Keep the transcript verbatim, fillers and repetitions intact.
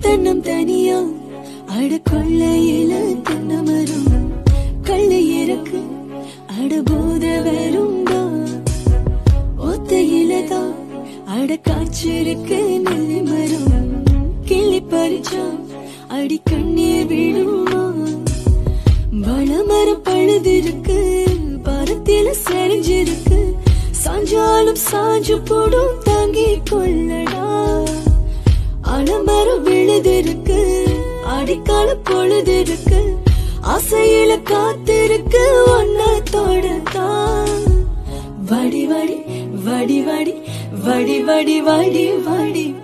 தன்னம் தனியா அட கொள்ளையில தென்னமரம் கள்ளி இருக்கு அட போத வருண்டா ஒத்தையிலதான் அட காய்ச்சிருக்கு நெல்லி மரம் கிள்ளி பறிச்சா அடி கண்ணீர் விழுமா வளமரம் பழுதிருக்கு பரத்தில செறிஞ்சிருக்கு சாஞ்சாலும் சாஞ்சு போடும் தாங்கி கொள்ளடா அலமரம் விழுதிருக்கு அடிக்கால பொழுதிருக்கு ஆசையில காத்திருக்கு ஒன்ன தொடத்தான் வடி வடி வடி வடி வடி வடி வடி வடி